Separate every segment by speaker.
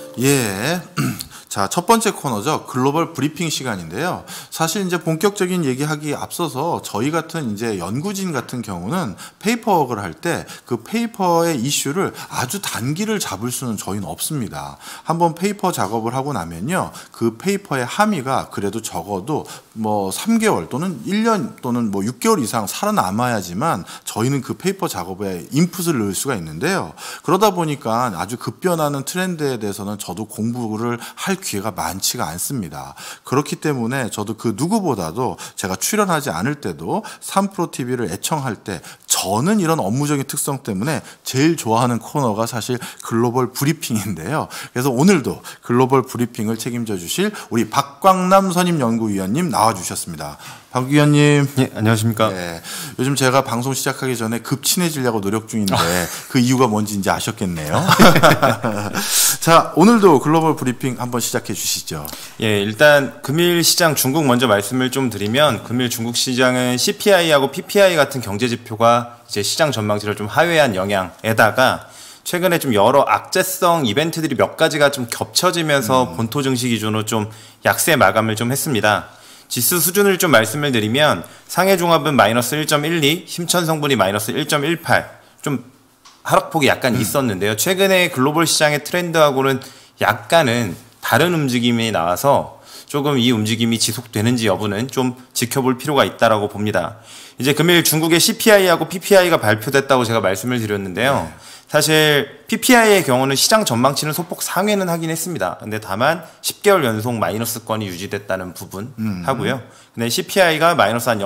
Speaker 1: 예. 자, 첫 번째 코너죠. 글로벌 브리핑 시간인데요. 사실 이제 본격적인 얘기하기 앞서서 저희 같은 이제 연구진 같은 경우는 페이퍼워크를 할 때 그 페이퍼의 이슈를 아주 단기를 잡을 수는 저희는 없습니다. 한번 페이퍼 작업을 하고 나면요. 그 페이퍼의 함의가 그래도 적어도 뭐 3개월 또는 1년 또는 뭐 6개월 이상 살아남아야지만 저희는 그 페이퍼 작업에 인풋을 넣을 수가 있는데요. 그러다 보니까 아주 급변하는 트렌드에 대해서는 저도 공부를 할 기회가 많지가 않습니다. 그렇기 때문에 저도 그 누구보다도 제가 출연하지 않을 때도 3프로TV를 애청할 때 저는 이런 업무적인 특성 때문에 제일 좋아하는 코너가 사실 글로벌 브리핑인데요. 그래서 오늘도 글로벌 브리핑을 책임져 주실 우리 박광남 선임연구위원님 나와주셨습니다. 박 위원님.
Speaker 2: 예, 안녕하십니까.
Speaker 1: 네, 요즘 제가 방송 시작하기 전에 급 친해지려고 노력 중인데 그 이유가 뭔지 이제 아셨겠네요. 자, 오늘도 글로벌 브리핑 한번 시작해 주시죠.
Speaker 2: 예, 일단 금일 시장 중국 먼저 말씀을 좀 드리면 금일 중국 시장은 CPI하고 PPI 같은 경제 지표가 이제 시장 전망치를 좀 하회한 영향에다가 최근에 좀 여러 악재성 이벤트들이 몇 가지가 좀 겹쳐지면서 본토 증시 기준으로 좀 약세 마감을 좀 했습니다. 지수 수준을 좀 말씀을 드리면 상해 종합은 마이너스 1.12, 심천 성분이 마이너스 1.18, 좀 하락폭이 약간 있었는데요. 최근에 글로벌 시장의 트렌드하고는 약간은 다른 움직임이 나와서 조금 이 움직임이 지속되는지 여부는 좀 지켜볼 필요가 있다라고 봅니다. 이제 금일 중국의 CPI하고 PPI가 발표됐다고 제가 말씀을 드렸는데요. 사실 PPI의 경우는 시장 전망치는 소폭 상회는 하긴 했습니다. 근데 다만 10개월 연속 마이너스권이 유지됐다는 부분 하고요. 근데 CPI가 마이너스 한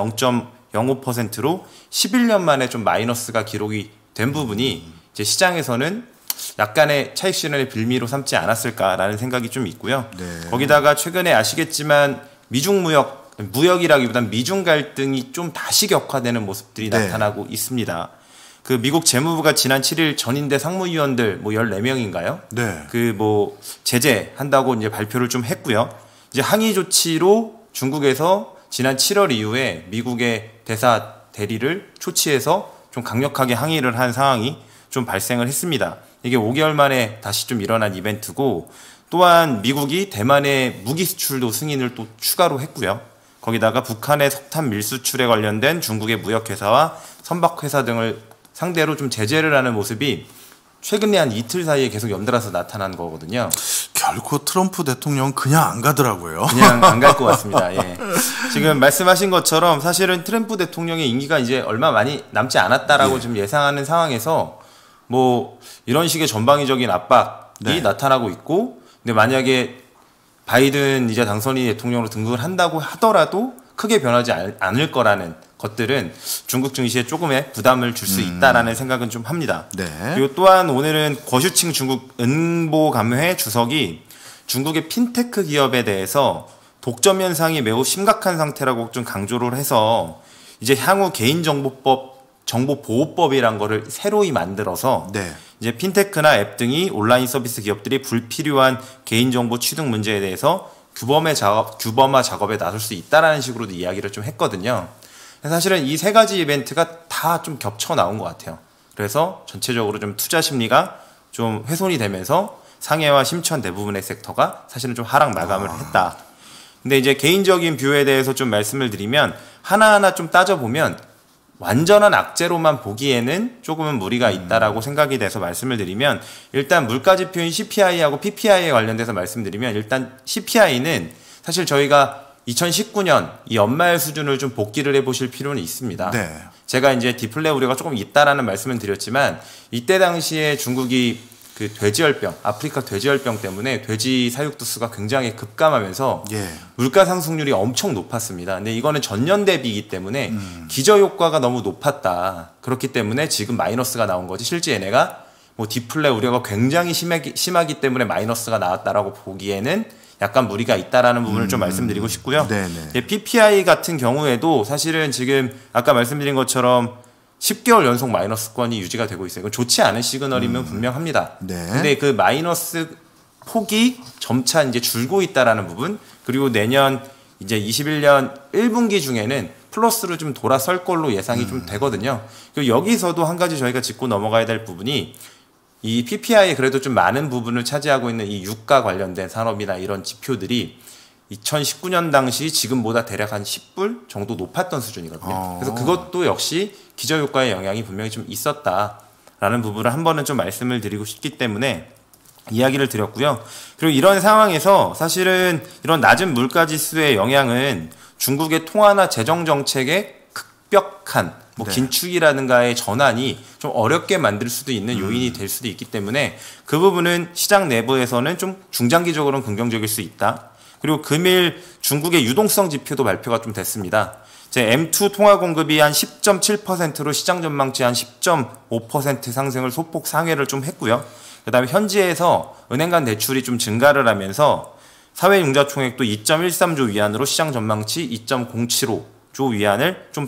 Speaker 2: 0.05%로 11년 만에 좀 마이너스가 기록이 된 부분이 이제 시장에서는 약간의 차익 실현의 빌미로 삼지 않았을까라는 생각이 좀 있고요.
Speaker 1: 네.
Speaker 2: 거기다가 최근에 아시겠지만 미중 무역이라기보단 미중 갈등이 좀 다시 격화되는 모습들이
Speaker 1: 네.
Speaker 2: 나타나고 있습니다. 그 미국 재무부가 지난 7일 전인대 상무위원들 뭐 14명인가요?
Speaker 1: 네.
Speaker 2: 그 뭐 제재한다고 이제 발표를 좀 했고요. 이제 항의 조치로 중국에서 지난 7월 이후에 미국의 대사 대리를 초치해서 좀 강력하게 항의를 한 상황이 좀 발생을 했습니다. 이게 5개월 만에 다시 좀 일어난 이벤트고, 또한 미국이 대만의 무기 수출도 승인을 또 추가로 했고요. 거기다가 북한의 석탄 밀수출에 관련된 중국의 무역회사와 선박회사 등을 상대로 좀 제재를 하는 모습이 최근에 한 이틀 사이에 계속 연달아서 나타난 거거든요.
Speaker 1: 결코 트럼프 대통령 그냥 안 가더라고요.
Speaker 2: 그냥 안 갈 것 같습니다. 예. 지금 말씀하신 것처럼 사실은 트럼프 대통령의 임기가 이제 얼마 많이 남지 않았다라고 좀 예상하는 상황에서 뭐 이런 식의 전방위적인 압박이 나타나고 있고, 근데 만약에 바이든 이제 당선인 대통령으로 등극을 한다고 하더라도 크게 변하지 않을 거라는 것들은 중국 증시에 조금의 부담을 줄 수 있다라는 생각은 좀 합니다.
Speaker 1: 네.
Speaker 2: 그리고 또한 오늘은 거슈칭 중국 은보감회 주석이 중국의 핀테크 기업에 대해서 독점 현상이 매우 심각한 상태라고 좀 강조를 해서 이제 향후 정보보호법이란 거를 새로이 만들어서 이제 핀테크나 앱 등이 온라인 서비스 기업들이 불필요한 개인정보 취득 문제에 대해서 규범화 작업에 나설 수 있다라는 식으로도 이야기를 좀 했거든요. 사실은 이 세 가지 이벤트가 다 좀 겹쳐 나온 것 같아요. 그래서 전체적으로 좀 투자 심리가 좀 훼손이 되면서 상해와 심천 대부분의 섹터가 사실은 좀 하락 마감을 했다. 근데 이제 개인적인 뷰에 대해서 좀 말씀을 드리면 하나하나 좀 따져보면 완전한 악재로만 보기에는 조금은 무리가 있다라고 생각이 돼서 말씀을 드리면, 일단 물가지표인 CPI하고 PPI에 관련돼서 말씀드리면, 일단 CPI는 사실 저희가 2019년 이 연말 수준을 좀 복기를 해보실 필요는 있습니다. 제가 이제 디플레 우려가 조금 있다라는 말씀을 드렸지만, 이때 당시에 중국이 그 돼지열병, 아프리카 돼지열병 때문에 돼지 사육도 수가 굉장히 급감하면서 물가 상승률이 엄청 높았습니다. 근데 이거는 전년 대비이기 때문에 기저효과가 너무 높았다. 그렇기 때문에 지금 마이너스가 나온 거지, 실제 얘네가 뭐 디플레 우려가 굉장히 심하기 때문에 마이너스가 나왔다라고 보기에는 약간 무리가 있다라는 부분을 좀 말씀드리고 싶고요. PPI 같은 경우에도 사실은 지금 아까 말씀드린 것처럼 10개월 연속 마이너스권이 유지가 되고 있어요. 이건 좋지 않은 시그널이면 분명합니다. 근데 그 마이너스 폭이 점차 이제 줄고 있다라는 부분, 그리고 내년 이제 21년 1분기 중에는 플러스로 좀 돌아설 걸로 예상이 좀 되거든요. 그리고 여기서도 한 가지 저희가 짚고 넘어가야 될 부분이, 이 PPI에 그래도 좀 많은 부분을 차지하고 있는 이 유가 관련된 산업이나 이런 지표들이 2019년 당시 지금보다 대략 한 10불 정도 높았던 수준이거든요. 그래서 그것도 역시 기저효과의 영향이 분명히 좀 있었다라는 부분을 한 번은 좀 말씀을 드리고 싶기 때문에 이야기를 드렸고요. 그리고 이런 상황에서 사실은 이런 낮은 물가지수의 영향은 중국의 통화나 재정정책의 급격한 뭐 긴축이라든가의 전환이 좀 어렵게 만들 수도 있는 요인이 될 수도 있기 때문에 그 부분은 시장 내부에서는 좀 중장기적으로는 긍정적일 수 있다. 그리고 금일 중국의 유동성 지표도 발표가 좀 됐습니다. M2 통화 공급이 한 10.7%로 시장 전망치 한 10.5% 상승을 소폭 상회를 좀 했고요. 그다음에 현지에서 은행 간 대출이 좀 증가를 하면서 사회융자총액도 2.13조 위안으로 시장 전망치 2.075조 위안을 좀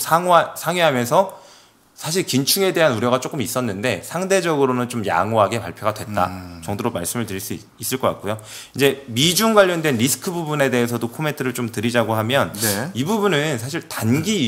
Speaker 2: 상회하면서 사실 긴축에 대한 우려가 조금 있었는데 상대적으로는 좀 양호하게 발표가 됐다 정도로 말씀을 드릴 수 있을 것 같고요. 이제 미중 관련된 리스크 부분에 대해서도 코멘트를 좀 드리자고 하면 이 부분은 사실 단기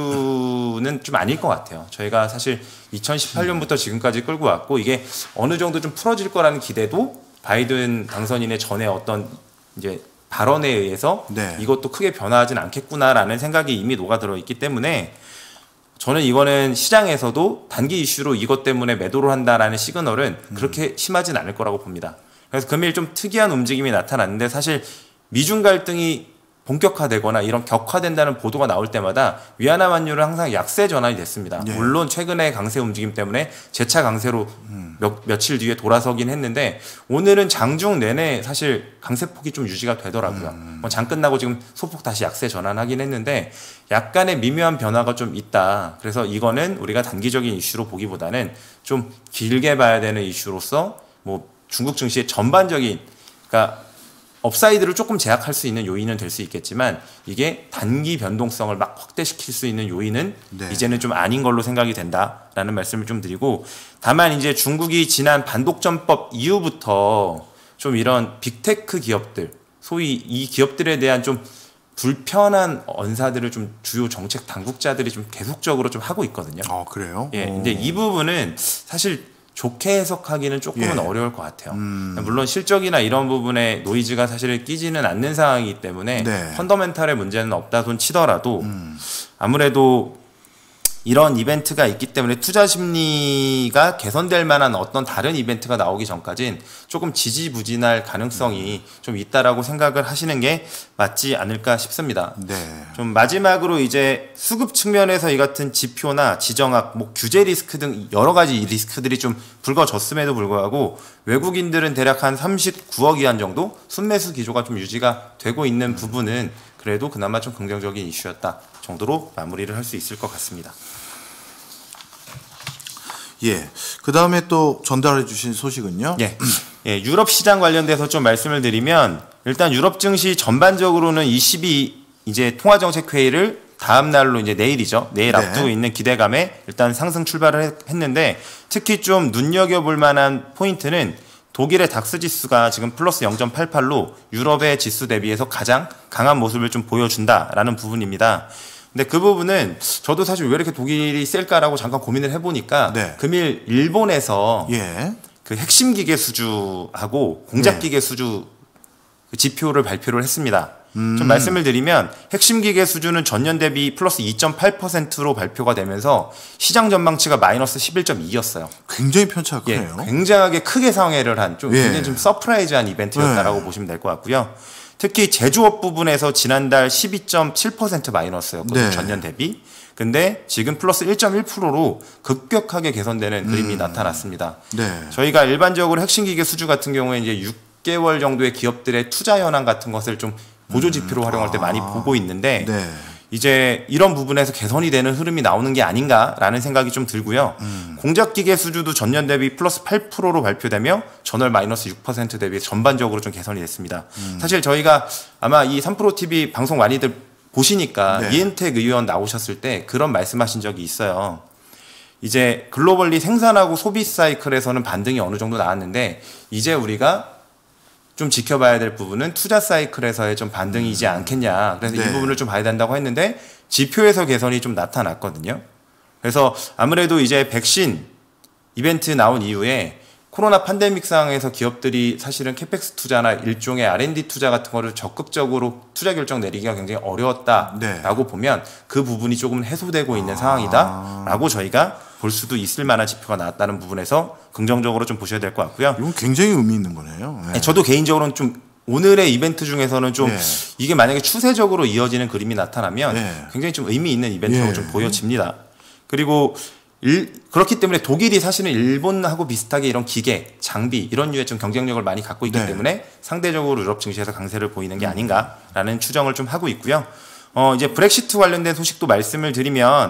Speaker 2: 이슈는 좀 아닐 것 같아요. 저희가 사실 2018년부터 지금까지 끌고 왔고 이게 어느 정도 좀 풀어질 거라는 기대도 바이든 당선인의 전에 어떤 이제 발언에 의해서 이것도 크게 변화하진 않겠구나라는 생각이 이미 녹아들어 있기 때문에 저는 이거는 시장에서도 단기 이슈로 이것 때문에 매도를 한다라는 시그널은 그렇게 심하진 않을 거라고 봅니다. 그래서 금일 좀 특이한 움직임이 나타났는데 사실 미중 갈등이 본격화되거나 이런 격화된다는 보도가 나올 때마다 위안화 환율은 항상 약세 전환이 됐습니다. 물론 최근에 강세 움직임 때문에 재차 강세로 며칠 뒤에 돌아서긴 했는데 오늘은 장중 내내 사실 강세폭이 좀 유지가 되더라고요. 장 끝나고 지금 소폭 다시 약세 전환하긴 했는데 약간의 미묘한 변화가 좀 있다. 그래서 이거는 우리가 단기적인 이슈로 보기보다는 좀 길게 봐야 되는 이슈로서 뭐 중국 증시의 전반적인 그러니까 업사이드를 조금 제약할 수 있는 요인은 될 수 있겠지만 이게 단기 변동성을 막 확대시킬 수 있는 요인은 이제는 좀 아닌 걸로 생각이 된다라는 말씀을 좀 드리고 다만 이제 중국이 지난 반독점법 이후부터 좀 이런 빅테크 기업들 소위 이 기업들에 대한 좀 불편한 언사들을 좀 주요 정책 당국자들이 좀 계속적으로 좀 하고 있거든요.
Speaker 1: 그래요?
Speaker 2: 예, 근데 이 부분은 사실 좋게 해석하기는 조금은 어려울 것 같아요. 물론 실적이나 이런 부분에 노이즈가 사실 끼지는 않는 상황이기 때문에 펀더멘탈의 문제는 없다 손 치더라도 아무래도 이런 이벤트가 있기 때문에 투자 심리가 개선될 만한 어떤 다른 이벤트가 나오기 전까지는 조금 지지부진할 가능성이 좀 있다라고 생각을 하시는 게 맞지 않을까 싶습니다. 좀 마지막으로 이제 수급 측면에서 이 같은 지표나 지정학, 뭐 규제 리스크 등 여러 가지 리스크들이 좀 불거졌음에도 불구하고 외국인들은 대략 한 39억 위안 정도 순매수 기조가 좀 유지가 되고 있는 부분은 그래도 그나마 좀 긍정적인 이슈였다 정도로 마무리를 할 수 있을 것 같습니다.
Speaker 1: 그 다음에 또 전달해 주신 소식은요?
Speaker 2: 유럽 시장 관련돼서 좀 말씀을 드리면 일단 유럽 증시 전반적으로는 22 이제 통화정책회의를 다음 날로 이제 내일이죠. 내일 앞두고 있는 기대감에 일단 상승 출발을 했는데 특히 좀 눈여겨볼 만한 포인트는 독일의 닥스 지수가 지금 플러스 0.88로 유럽의 지수 대비해서 가장 강한 모습을 좀 보여준다라는 부분입니다. 근데 그 부분은 저도 사실 왜 이렇게 독일이 셀까라고 잠깐 고민을 해보니까 금일 일본에서 그 핵심 기계 수주하고 공작 기계 수주 그 지표를 발표를 했습니다. 좀 말씀을 드리면 핵심 기계 수주는 전년 대비 플러스 2.8%로 발표가 되면서 시장 전망치가 마이너스 11.2였어요.
Speaker 1: 굉장히 편차가 크네요.
Speaker 2: 굉장하게 크게 상회를 한 좀 굉장히 좀 서프라이즈한 이벤트였다라고 보시면 될 것 같고요. 특히 제조업 부분에서 지난달 12.7% 마이너스였거든요. 전년 대비. 근데 지금 플러스 1.1%로 급격하게 개선되는 그림이 나타났습니다. 저희가 일반적으로 핵심 기계 수주 같은 경우에 이제 6개월 정도의 기업들의 투자 현황 같은 것을 좀 보조 지표로 활용할 때 많이 보고 있는데 이제 이런 부분에서 개선이 되는 흐름이 나오는 게 아닌가라는 생각이 좀 들고요. 공작기계 수주도 전년 대비 플러스 8%로 발표되며 전월 마이너스 6% 대비 전반적으로 좀 개선이 됐습니다. 사실 저희가 아마 이 3프로TV 방송 많이들 보시니까 이은택 의원 나오셨을 때 그런 말씀하신 적이 있어요. 이제 글로벌리 생산하고 소비 사이클에서는 반등이 어느 정도 나왔는데 이제 우리가 좀 지켜봐야 될 부분은 투자 사이클에서의 좀 반등이지 않겠냐. 그래서 이 부분을 좀 봐야 된다고 했는데 지표에서 개선이 좀 나타났거든요. 그래서 아무래도 이제 백신 이벤트 나온 이후에 코로나 팬데믹 상황에서 기업들이 사실은 캐펙스 투자나 일종의 R&D 투자 같은 거를 적극적으로 투자 결정 내리기가 굉장히 어려웠다라고 보면 그 부분이 조금 해소되고 있는 상황이다라고 저희가 볼 수도 있을 만한 지표가 나왔다는 부분에서 긍정적으로 좀 보셔야 될 것 같고요.
Speaker 1: 이건 굉장히 의미 있는 거네요.
Speaker 2: 네. 저도 개인적으로는 좀 오늘의 이벤트 중에서는 좀 이게 만약에 추세적으로 이어지는 그림이 나타나면 굉장히 좀 의미 있는 이벤트라고 좀 보여집니다. 그리고 그렇기 때문에 독일이 사실은 일본하고 비슷하게 이런 기계, 장비 이런 류의 좀 경쟁력을 많이 갖고 있기 때문에 상대적으로 유럽 증시에서 강세를 보이는 게 아닌가라는 추정을 좀 하고 있고요. 이제 브렉시트 관련된 소식도 말씀을 드리면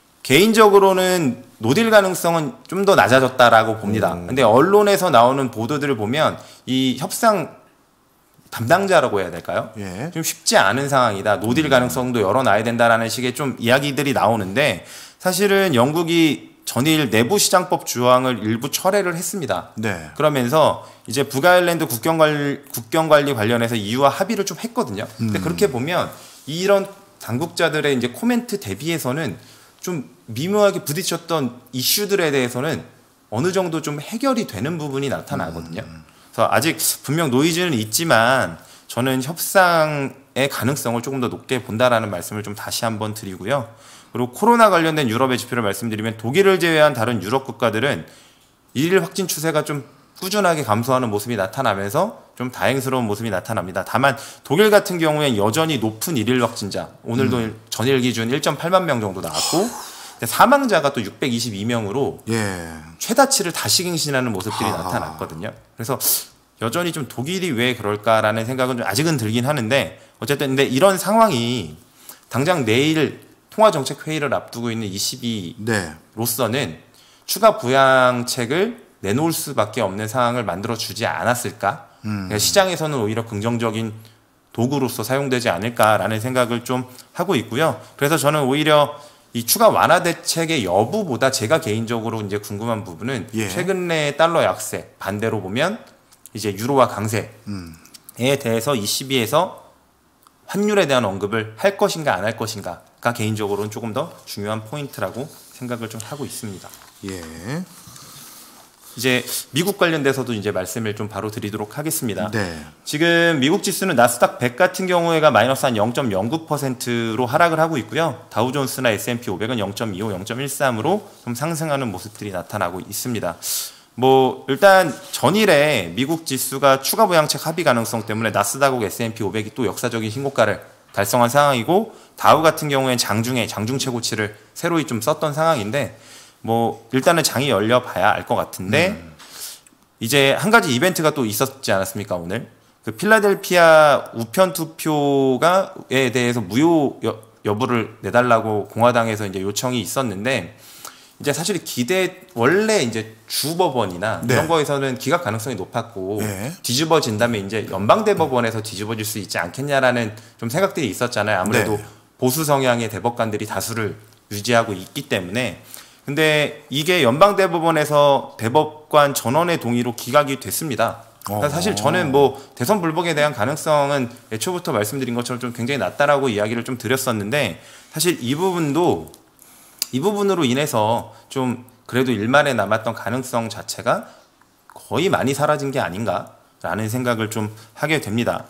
Speaker 2: 개인적으로는 노딜 가능성은 좀 더 낮아졌다라고 봅니다. 근데 언론에서 나오는 보도들을 보면 이 협상 담당자라고 해야 될까요? 좀 쉽지 않은 상황이다. 노딜 가능성도 열어놔야 된다라는 식의 좀 이야기들이 나오는데 사실은 영국이 전일 내부시장법 조항을 일부 철회를 했습니다. 그러면서 이제 북아일랜드 국경관리 관련해서 EU와 합의를 좀 했거든요. 근데 그렇게 보면 이런 당국자들의 이제 코멘트 대비해서는 좀 미묘하게 부딪혔던 이슈들에 대해서는 어느 정도 좀 해결이 되는 부분이 나타나거든요. 그래서 아직 분명 노이즈는 있지만 저는 협상의 가능성을 조금 더 높게 본다라는 말씀을 좀 다시 한번 드리고요. 그리고 코로나 관련된 유럽의 지표를 말씀드리면 독일을 제외한 다른 유럽 국가들은 일일 확진 추세가 좀 꾸준하게 감소하는 모습이 나타나면서 좀 다행스러운 모습이 나타납니다. 다만 독일 같은 경우엔 여전히 높은 일일 확진자, 오늘도 전일 기준 1.8만 명 정도 나왔고 사망자가 또 622명으로 최다치를 다시 갱신하는 모습들이 나타났거든요. 그래서 여전히 좀 독일이 왜 그럴까라는 생각은 좀 아직은 들긴 하는데 어쨌든 근데 이런 상황이 당장 내일 통화정책회의를 앞두고 있는 ECB로서는 추가 부양책을 내놓을 수밖에 없는 상황을 만들어주지 않았을까? 그러니까 시장에서는 오히려 긍정적인 도구로서 사용되지 않을까라는 생각을 좀 하고 있고요. 그래서 저는 오히려 이 추가 완화 대책의 여부보다 제가 개인적으로 이제 궁금한 부분은 최근 내 달러 약세, 반대로 보면 이제 유로화 강세에 대해서 ECB에서 환율에 대한 언급을 할 것인가 안 할 것인가가 개인적으로는 조금 더 중요한 포인트라고 생각을 좀 하고 있습니다. 이제 미국 관련돼서도 이제 말씀을 좀 바로 드리도록 하겠습니다. 지금 미국 지수는 나스닥 100 같은 경우에가 마이너스 한 0.09%로 하락을 하고 있고요. 다우존스나 S&P 500은 0.25, 0.13으로 좀 상승하는 모습들이 나타나고 있습니다. 뭐 일단 전일에 미국 지수가 추가 부양책 합의 가능성 때문에 나스닥하고 S&P 500이 또 역사적인 신고가를 달성한 상황이고 다우 같은 경우엔 장중 최고치를 새로이 좀 썼던 상황인데 뭐 일단은 장이 열려봐야 알 것 같은데 이제 한 가지 이벤트가 또 있었지 않았습니까 오늘 그 필라델피아 우편 투표에 대해서 무효 여부를 내달라고 공화당에서 이제 요청이 있었는데 이제 사실 원래 이제 주법원이나 이런 거에서는 기각 가능성이 높았고 뒤집어진다면 이제 연방대법원에서 뒤집어질 수 있지 않겠냐라는 좀 생각들이 있었잖아요. 아무래도 보수 성향의 대법관들이 다수를 유지하고 있기 때문에. 근데 이게 연방대법원에서 대법관 전원의 동의로 기각이 됐습니다. 그러니까 사실 저는 뭐 대선 불복에 대한 가능성은 애초부터 말씀드린 것처럼 좀 굉장히 낮다라고 이야기를 좀 드렸었는데 사실 이 부분으로 인해서 좀 그래도 일말에 남았던 가능성 자체가 거의 많이 사라진 게 아닌가라는 생각을 좀 하게 됩니다.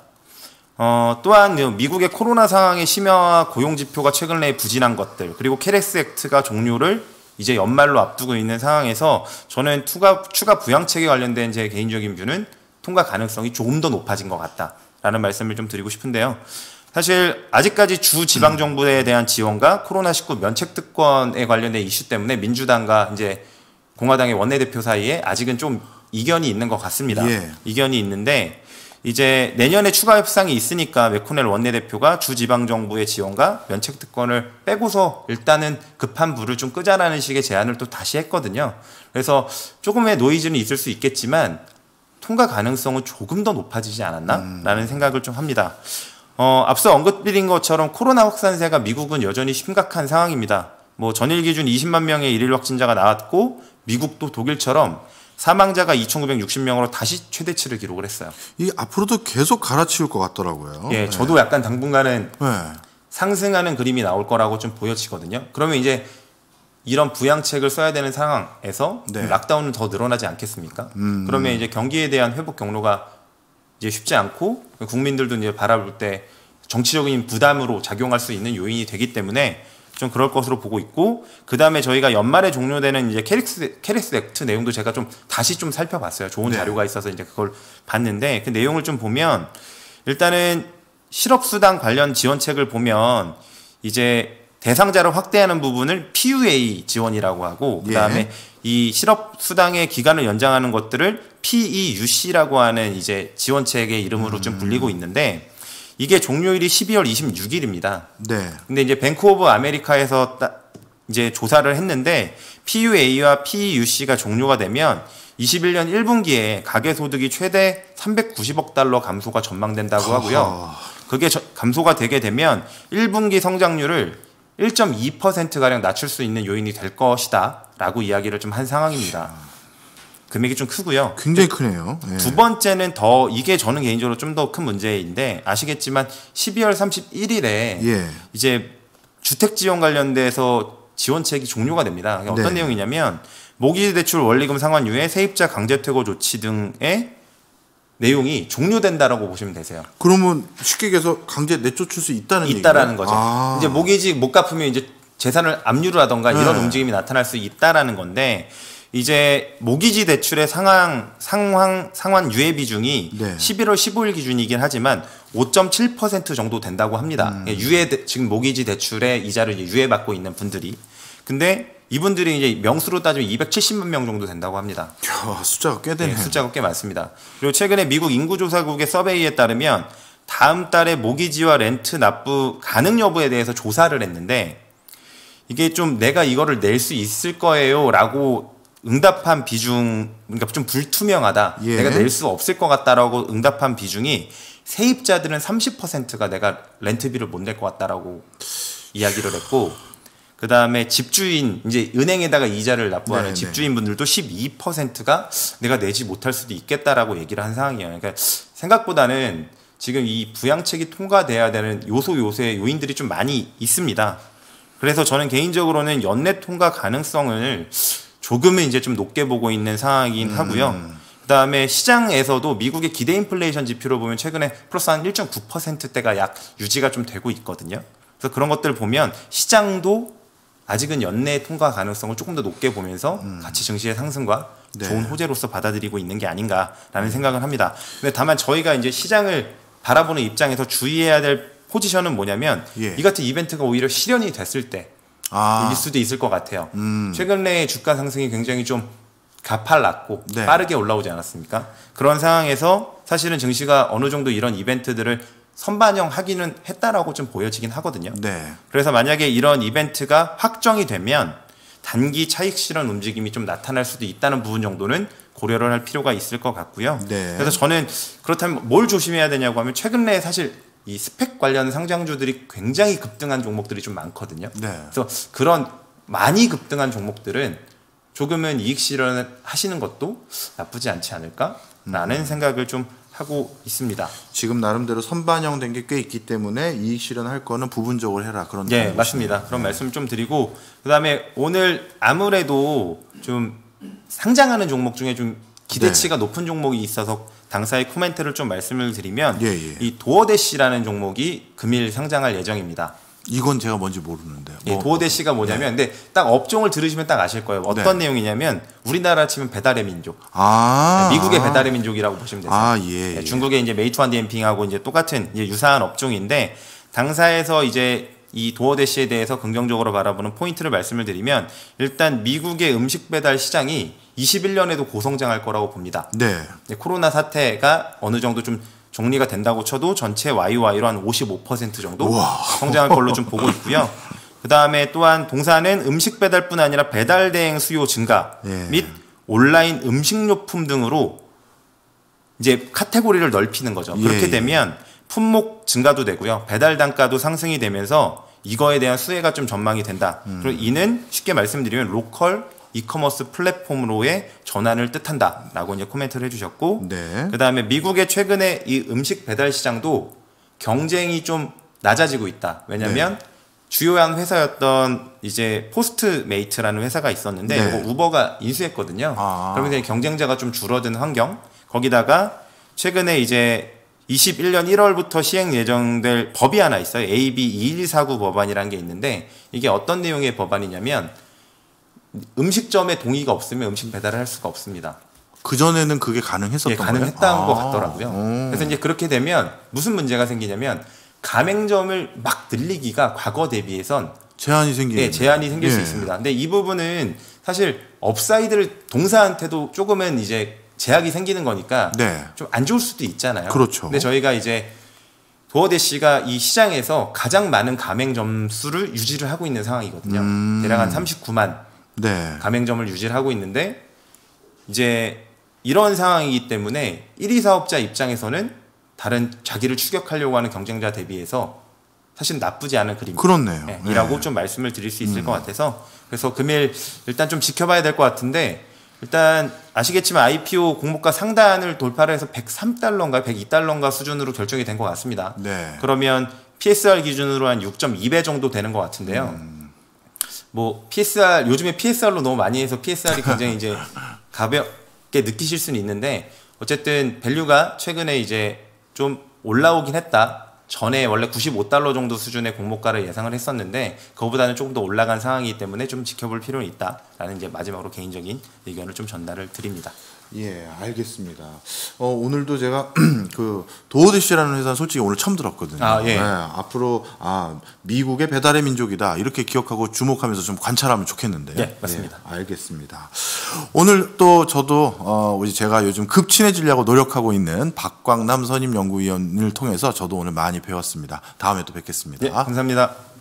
Speaker 2: 또한 미국의 코로나 상황의 심화와 고용지표가 최근 내에 부진한 것들 그리고 캐렉스 액트가 종료를 이제 연말로 앞두고 있는 상황에서 저는 추가 부양책에 관련된 제 개인적인 뷰는 통과 가능성이 조금 더 높아진 것 같다라는 말씀을 좀 드리고 싶은데요. 사실 아직까지 주 지방 정부에 대한 지원과 코로나19 면책 특권에 관련된 이슈 때문에 민주당과 이제 공화당의 원내대표 사이에 아직은 좀 이견이 있는 것 같습니다. 이견이 있는데 이제 내년에 추가 협상이 있으니까 맥코넬 원내대표가 주 지방 정부의 지원과 면책 특권을 빼고서 일단은 급한 불을 좀 끄자라는 식의 제안을 또 다시 했거든요. 그래서 조금의 노이즈는 있을 수 있겠지만 통과 가능성은 조금 더 높아지지 않았나라는 생각을 좀 합니다. 앞서 언급드린 것처럼 코로나 확산세가 미국은 여전히 심각한 상황입니다. 뭐 전일 기준 20만 명의 일일 확진자가 나왔고 미국도 독일처럼 사망자가 2,960명으로 다시 최대치를 기록을 했어요.
Speaker 1: 이 앞으로도 계속 갈아치울 것 같더라고요.
Speaker 2: 저도 약간 당분간은 상승하는 그림이 나올 거라고 좀 보여지거든요. 그러면 이제 이런 부양책을 써야 되는 상황에서
Speaker 1: 네.
Speaker 2: 락다운은 더 늘어나지 않겠습니까? 그러면 이제 경기에 대한 회복 경로가 이제 쉽지 않고 국민들도 이제 바라볼 때 정치적인 부담으로 작용할 수 있는 요인이 되기 때문에 좀 그럴 것으로 보고 있고, 그 다음에 저희가 연말에 종료되는 이제 캐릭스 액트 내용도 제가 좀 다시 좀 살펴봤어요. 좋은
Speaker 1: 네.
Speaker 2: 자료가 있어서 이제 그걸 봤는데 그 내용을 좀 보면 일단은 실업수당 관련 지원책을 보면 이제 대상자를 확대하는 부분을 PUA 지원이라고 하고, 그 다음에 이 실업수당의 기간을 연장하는 것들을 PEUC라고 하는 이제 지원책의 이름으로 좀 불리고 있는데, 이게 종료일이 12월 26일입니다.
Speaker 1: 네.
Speaker 2: 근데 이제 뱅크 오브 아메리카에서 이제 조사를 했는데 PUA와 PEUC가 종료가 되면 21년 1분기에 가계소득이 최대 390억 달러 감소가 전망된다고 하고요. 그게 감소가 되게 되면 1분기 성장률을 1.2%가량 낮출 수 있는 요인이 될 것이다 라고 이야기를 좀 한 상황입니다. 금액이 좀 크고요.
Speaker 1: 굉장히 크네요. 예.
Speaker 2: 두 번째는 더 이게 저는 개인적으로 좀 더 큰 문제인데, 아시겠지만 12월 31일에
Speaker 1: 예.
Speaker 2: 이제 주택 지원 관련돼서 지원책이 종료가 됩니다. 어떤
Speaker 1: 네.
Speaker 2: 내용이냐면 모기지 대출 원리금 상환 이후에 세입자 강제 퇴거 조치 등의 내용이 종료된다라고 보시면 되세요.
Speaker 1: 그러면 쉽게 얘기해서 강제 내쫓을 수 있다는
Speaker 2: 있다라는
Speaker 1: 얘기예요?
Speaker 2: 거죠. 이제 모기지 못 갚으면 이제 재산을 압류를 하던가 이런 움직임이 나타날 수 있다라는 건데, 이제 모기지 대출의 상환 유예 비중이 11월 15일 기준이긴 하지만 5.7% 정도 된다고 합니다. 지금 모기지 대출의 이자를 이제 유예받고 있는 분들이. 근데 이분들이 이제 명수로 따지면 270만 명 정도 된다고 합니다.
Speaker 1: 야, 숫자가 꽤 되네요.
Speaker 2: 네, 숫자가 꽤 많습니다. 그리고 최근에 미국 인구조사국의 서베이에 따르면 다음 달에 모기지와 렌트 납부 가능 여부에 대해서 조사를 했는데, 이게 좀 내가 이거를 낼 수 있을 거예요 라고 응답한 비중, 그러니까 좀 불투명하다.
Speaker 1: 예.
Speaker 2: 내가 낼 수 없을 것 같다라고 응답한 비중이 세입자들은 30%가 내가 렌트비를 못 낼 것 같다라고 이야기를 했고, 그 다음에 집주인, 이제 은행에다가 이자를 납부하는
Speaker 1: 네네.
Speaker 2: 집주인분들도 12%가 내가 내지 못할 수도 있겠다라고 얘기를 한 상황이에요. 그러니까 생각보다는 지금 이 부양책이 통과돼야 되는 요소의 요인들이 좀 많이 있습니다. 그래서 저는 개인적으로는 연내 통과 가능성을 조금은 이제 좀 높게 보고 있는 상황이긴 하고요. 그다음에 시장에서도 미국의 기대 인플레이션 지표를 보면 최근에 플러스 한 1.9%대가 약 유지가 좀 되고 있거든요. 그래서 그런 것들을 보면 시장도 아직은 연내 통과 가능성을 조금 더 높게 보면서 가치 증시의 상승과 좋은 호재로서 받아들이고 있는 게 아닌가라는 생각을 합니다. 근데 다만 저희가 이제 시장을 바라보는 입장에서 주의해야 될 포지션은 뭐냐면, 이 같은 이벤트가 오히려 실현이 됐을 때 일 수도 있을 것 같아요. 최근에 주가 상승이 굉장히 좀 가팔랐고 빠르게 올라오지 않았습니까? 그런 상황에서 사실은 증시가 어느 정도 이런 이벤트들을 선반영하기는 했다라고 좀 보여지긴 하거든요. 그래서 만약에 이런 이벤트가 확정이 되면 단기 차익 실현 움직임이 좀 나타날 수도 있다는 부분 정도는 고려를 할 필요가 있을 것 같고요. 그래서 저는 그렇다면 뭘 조심해야 되냐고 하면, 최근에 사실 이 스펙 관련 상장주들이 굉장히 급등한 종목들이 좀 많거든요. 그래서 그런 많이 급등한 종목들은 조금은 이익 실현을 하시는 것도 나쁘지 않지 않을까라는 생각을 좀 하고 있습니다.
Speaker 1: 지금 나름대로 선반영된 게 꽤 있기 때문에 이익 실현할 거는 부분적으로 해라, 그런.
Speaker 2: 네, 맞습니다. 그런 말씀을 좀 드리고, 그다음에 오늘 아무래도 좀 상장하는 종목 중에 좀 기대치가 높은 종목이 있어서 당사의 코멘트를 좀 말씀을 드리면, 이 도어대시라는 종목이 금일 상장할 예정입니다.
Speaker 1: 이건 제가 뭔지 모르는데요.
Speaker 2: 도어대시가 뭐냐면, 근데 딱 업종을 들으시면 딱 아실 거예요. 어떤 내용이냐면 우리나라 치면 배달의 민족, 미국의 배달의 민족이라고 보시면 되세요. 중국의 이제 메이투안디엠핑하고 이제 똑같은 이제 유사한 업종인데, 당사에서 이제 이 도어대시에 대해서 긍정적으로 바라보는 포인트를 말씀을 드리면, 일단 미국의 음식 배달 시장이 21년에도 고성장할 거라고 봅니다. 코로나 사태가 어느 정도 좀 정리가 된다고 쳐도 전체 YY로 한 55% 정도 성장할 걸로 좀 보고 있고요. 그 다음에 또한 동사는 음식 배달뿐 아니라 배달 대행 수요 증가 및 온라인 음식료품 등으로 이제 카테고리를 넓히는 거죠. 그렇게 되면 품목 증가도 되고요. 배달 단가도 상승이 되면서 이거에 대한 수혜가 좀 전망이 된다. 그리고 이는 쉽게 말씀드리면 로컬 이커머스 플랫폼으로의 전환을 뜻한다라고 이제 코멘트를 해주셨고, 그 다음에 미국의 최근에 이 음식 배달 시장도 경쟁이 좀 낮아지고 있다. 왜냐하면 주요한 회사였던 이제 포스트메이트라는 회사가 있었는데
Speaker 1: 네.
Speaker 2: 이거 우버가 인수했거든요. 그러면서 경쟁자가 좀 줄어든 환경, 거기다가 최근에 이제 21년 1월부터 시행 예정될 법이 하나 있어요. AB 2149 법안이라는 게 있는데 이게 어떤 내용의 법안이냐면 음식점에 동의가 없으면 음식 배달을 할 수가 없습니다.
Speaker 1: 그전에는 그게 가능했었던 거예요?
Speaker 2: 가능했다는 것 같더라고요. 그래서 이제 그렇게 되면 무슨 문제가 생기냐면 가맹점을 막 늘리기가 과거 대비해선
Speaker 1: 제한이 생기는
Speaker 2: 제한이 생길 수 있습니다. 근데 이 부분은 사실 업사이드 동사한테도 조금은 이제 제약이 생기는 거니까 좀 안 좋을 수도 있잖아요.
Speaker 1: 그렇죠.
Speaker 2: 근데 저희가 이제 도어대시가 이 시장에서 가장 많은 가맹점 수를 유지를 하고 있는 상황이거든요. 대략 한 39만 가맹점을 유지를 하고 있는데 이제 이런 상황이기 때문에 1위 사업자 입장에서는 다른 자기를 추격하려고 하는 경쟁자 대비해서 사실 나쁘지 않은 그림이라고
Speaker 1: 그렇네요.
Speaker 2: 좀 말씀을 드릴 수 있을 것 같아서 그래서 금일 일단 좀 지켜봐야 될 것 같은데 일단 아시겠지만 IPO 공모가 상단을 돌파를 해서 103달러인가 102달러인가 수준으로 결정이 된 것 같습니다. 그러면 PSR 기준으로 한 6.2배 정도 되는 것 같은데요. 뭐 PSR 요즘에 PSR로 너무 많이 해서 PSR이 굉장히 이제 가볍게 느끼실 수는 있는데 어쨌든 밸류가 최근에 이제 좀 올라오긴 했다. 전에 원래 95달러 정도 수준의 공모가를 예상을 했었는데 그거보다는 조금 더 올라간 상황이기 때문에 좀 지켜볼 필요는 있다라는 이제 마지막으로 개인적인 의견을 좀 전달을 드립니다.
Speaker 1: 예, 알겠습니다. 오늘도 제가 그 도어대시라는 회사는 솔직히 오늘 처음 들었거든요. 앞으로 미국의 배달의 민족이다 이렇게 기억하고 주목하면서 좀 관찰하면 좋겠는데요.
Speaker 2: 네, 맞습니다.
Speaker 1: 예, 알겠습니다. 오늘 또 저도 제가 요즘 급 친해지려고 노력하고 있는 박광남 선임연구위원을 통해서 저도 오늘 많이 배웠습니다. 다음에 또 뵙겠습니다.
Speaker 2: 네, 감사합니다.